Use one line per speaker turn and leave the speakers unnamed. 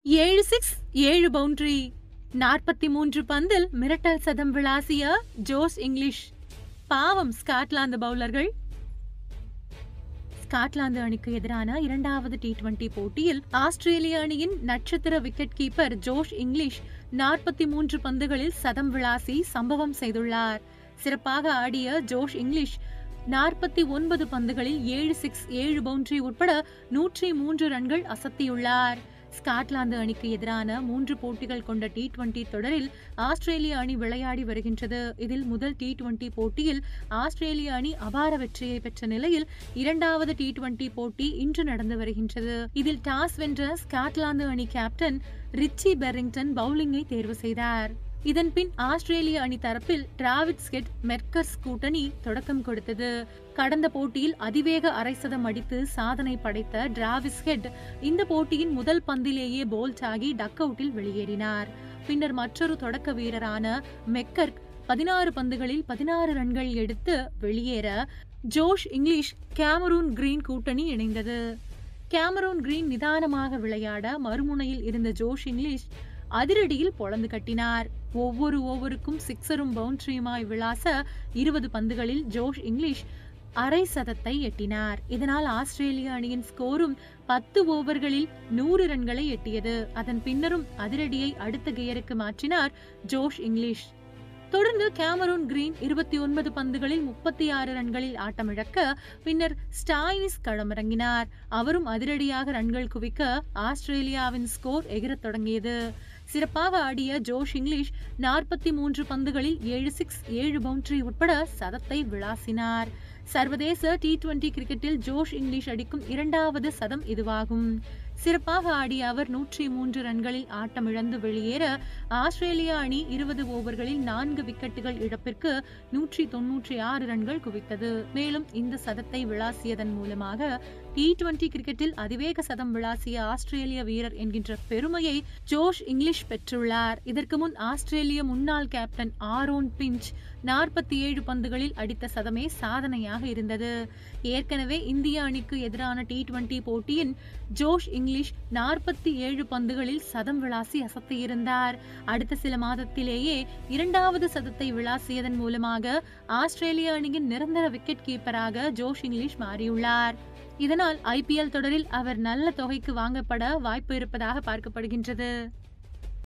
7 six 7 boundary 43 பந்தில் மிரட்டல் சதம் விளாசிய ஜோஷ் இங்கிலீஷ். பாவம் ஸ்காட்லாந்து பவுலர்கள். ஸ்காட்லாந்து அணிக்கு எதிரான இரண்டாவது T20 போட்டியில் ஆஸ்திரேலிய அணியின் நட்சத்திர விக்கெட் கீப்பர் ஜோஷ் இங்கிலீஷ் 43 பந்துகளில் சதம் விளாசி சம்பவம் செய்துள்ளார். சிறப்பாக ஆடிய ஜோஷ் இங்கிலீஷ் 49 பந்துகளில் 7 சிக்ஸ் 7 பவுண்டரி உட்பட 103 ரன்கள் அசத்தியுள்ளார். ஸ்காட்லாந்து அணிக்கு எதிரான 3 போட்டிகள் கொண்ட T20 தொடரில் ஆஸ்திரேலிய அணி விளையாடி வருகின்றது. இதில் முதல் T20 போட்டியில் ஆஸ்திரேலிய அணி அபார வெற்றியை பெற்ற நிலையில் இரண்டாவது T20 போட்டி இன்று நடந்து வருகின்றது. இதில் டாஸ் வென்ற ஸ்காட்லாந்து அணி கேப்டன் ரிச்சி பெர்ரிங்டன் பவுலிங்கை தேர்வு செய்தார். இதன் பின் ஆஸ்திரேலிய அணி தரப்பில் டிராவிஸ் ஹெட் மெக்கர்ஸ் கூட்டணி தொடக்கம் கொடுத்தது. கடந்த போட்டியில் அதிவேக அரைசதம் அடித்து சாதனை படைத்த டிராவிஸ் ஹெட் இந்த போட்டியின் முதல் பந்திலேயே போல்ட் ஆகி டக் அவுட்டில் வெளியேறினார். பின்னர் மற்றொரு தொடக்க வீரரான மெக்கர்க் 16 பந்துகளில் 16 ரன்கள் எடுத்து வெளியேற ஜோஷ் இங்கிலீஷ் கேமரூன் கிரீன் கூட்டணி இணைந்தது. கேமரூன் கிரீன் நிதானமாக விளையாட மறுமுனையில் இருந்த ஜோஷ் இங்கிலீஷ் அதிரடியில் பொளந்து கட்டினார். ஒவ்வொரு ஓவருக்கும் சிக்ஸரும் பவுண்டரியுமாய் விளாச 20 பந்துகளில் ஜோஷ் இங்கிலீஷ் அரை சதத்தை எட்டினார். இதனால் ஆஸ்திரேலிய அணியின் ஸ்கோரும் 10 ஓவர்களில் 100 ரன்களை எட்டியது. அதன் பின்னரும் அதிரடியை அடுத்த கியருக்கு மாற்றினார் ஜோஷ் இங்கிலீஷ். தொடர்ந்து கேமரூன் கிரீன் 29 பந்துகளில் 36 ரன்களில் ஆட்டமிழக்க பின்னர் ஸ்டாய்னிஸ் களமிறங்கினார். அவரும் அதிரடியாக ரன்கள் குவிக்க ஆஸ்திரேலியாவின் ஸ்கோர் எகிரத் தொடங்கியது. சிறப்பாக ஆடிய ஜோஷ் இங்கிலீஷ் 43 பந்துகளில் 7 சிக்ஸ் 7 பவுண்டரி உட்பட சதத்தை விளாசினார். சர்வதேச T20 கிரிக்கெட்டில் ஜோஷ் இங்கிலீஷ் அடிக்கும் இரண்டாவது சதம் இதுவாகும். சிறப்பாக ஆடிய அவர் 103 ரன்களில் ஆட்டமிழந்து வெளியேற ஆஸ்திரேலிய அணி 20 ஓவர்களில் 4 விக்கெட்டுகள் இழப்பிற்கு 196 ரன்கள் குவித்தது. மேலும் இந்த சதத்தை விளாசியதன் மூலமாக T20 கிரிக்கெட்டில் அதிவேக சதம் விளாசிய ஆஸ்திரேலிய வீரர் என்கின்ற பெருமையை ஜோஷ் இங்கிலீஷ் பெற்றுள்ளார். இதற்கு முன் ஆஸ்திரேலிய முன்னாள் கேப்டன் ஆரோன் பிஞ்ச் 47 பந்துகளில் அடித்த சதமே சாதனையாக இருந்தது. ஏற்கனவே இந்திய அணிக்கு எதிரான T20 போட்டியின் ஜோஷ் இங்கிலீஷ் 47 பந்துகளில் சதம் விளாசி அசத்தியிருந்தார். அடுத்த சில மாதத்திலேயே இரண்டாவது சதத்தை விளாசியதன் மூலமாக ஆஸ்திரேலிய அணியின் நிரந்தர விக்கெட் கீப்பராக ஜோஷ் இங்கிலீஷ் மாறியுள்ளார். இதனால் IPL தொடரில் அவர் நல்ல தொகைக்கு வாங்கப்பட வாய்ப்பு இருப்பதாக பார்க்கப்படுகின்றது.